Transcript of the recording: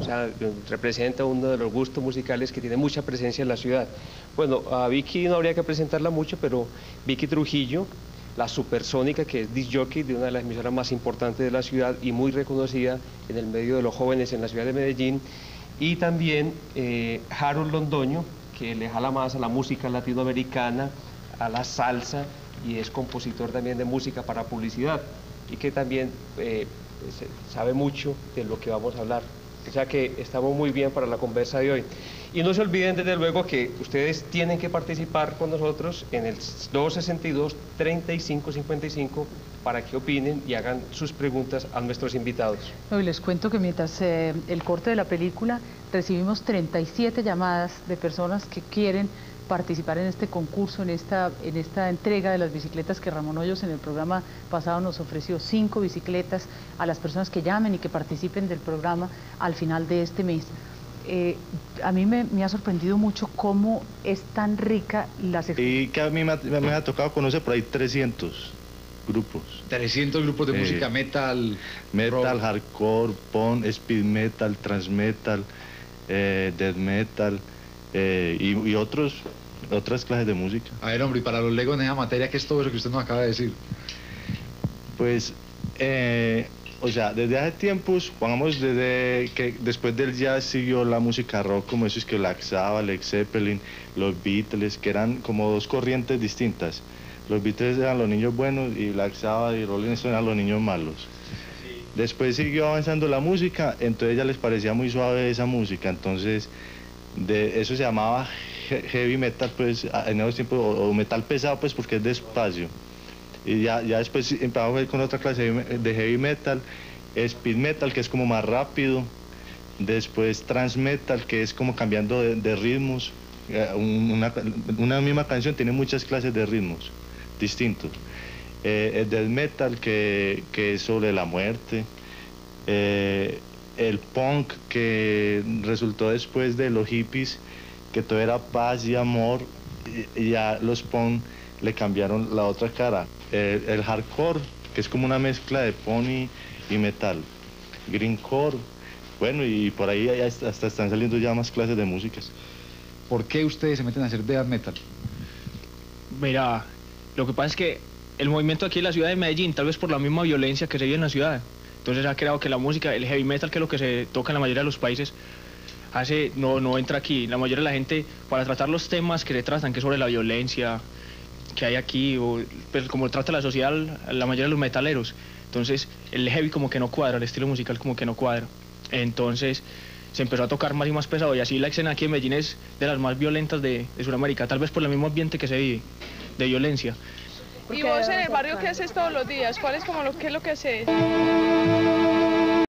sea, representa uno de los gustos musicales que tiene mucha presencia en la ciudad. Bueno, a Vicky no habría que presentarla mucho, pero Vicky Trujillo, la Supersónica, que es disc jockey de una de las emisoras más importantes de la ciudad y muy reconocida en el medio de los jóvenes en la ciudad de Medellín, y también Harold Londoño, que le jala más a la música latinoamericana, a la salsa, y es compositor también de música para publicidad, y que también sabe mucho de lo que vamos a hablar. O sea que estamos muy bien para la conversa de hoy. Y no se olviden, desde luego, que ustedes tienen que participar con nosotros en el 262-3555 para que opinen y hagan sus preguntas a nuestros invitados. No, y les cuento que mientras el corte de la película recibimos 37 llamadas de personas que quieren participar en este concurso, en esta entrega de las bicicletas que Ramón Hoyos en el programa pasado nos ofreció 5 bicicletas a las personas que llamen y que participen del programa al final de este mes. A mí me ha sorprendido mucho cómo es tan rica las... Y que a mí me ha tocado conocer por ahí 300 grupos. 300 grupos de música metal, metal, rock, hardcore, punk, speed metal, thrash metal, death metal y otras clases de música. A ver, hombre, y para los legos en esa materia, ¿qué es todo eso que usted nos acaba de decir? Pues, o sea, desde hace tiempos, pongamos desde que después del jazz siguió la música rock, como eso es que Black Sabbath, Led Zeppelin, los Beatles, que eran como dos corrientes distintas. Los Beatles eran los niños buenos y Black Sabbath y Rolling Stone eran los niños malos. Después siguió avanzando la música, entonces ya les parecía muy suave esa música, entonces de eso se llamaba heavy metal, pues en esos tiempos, o metal pesado, pues porque es despacio. Y ya después empezamos con otra clase de heavy metal, speed metal, que es como más rápido, después trance metal, que es como cambiando de ritmos. Una misma canción tiene muchas clases de ritmos distintos. El death metal, que es sobre la muerte. El punk, que resultó después de los hippies, que todo era paz y amor, y ya los punk le cambiaron la otra cara. El hardcore, que es como una mezcla de punk y metal. Greencore, bueno, y por ahí hasta están saliendo ya más clases de músicas. ¿Por qué ustedes se meten a hacer death metal? Mira, lo que pasa es que el movimiento aquí en la ciudad de Medellín, tal vez por la misma violencia que se vive en la ciudad, entonces ha creado que la música, el heavy metal, que es lo que se toca en la mayoría de los países, no entra aquí. La mayoría de la gente, para tratar los temas que se tratan, que es sobre la violencia que hay aquí, o pues, como trata la sociedad, la mayoría de los metaleros, entonces el heavy como que no cuadra, el estilo musical como que no cuadra. Entonces se empezó a tocar más y más pesado, y así la escena aquí en Medellín es de las más violentas de Sudamérica, tal vez por el mismo ambiente que se vive, de violencia. ¿Y vos en el barrio qué haces todos los días? ¿Qué es lo que haces?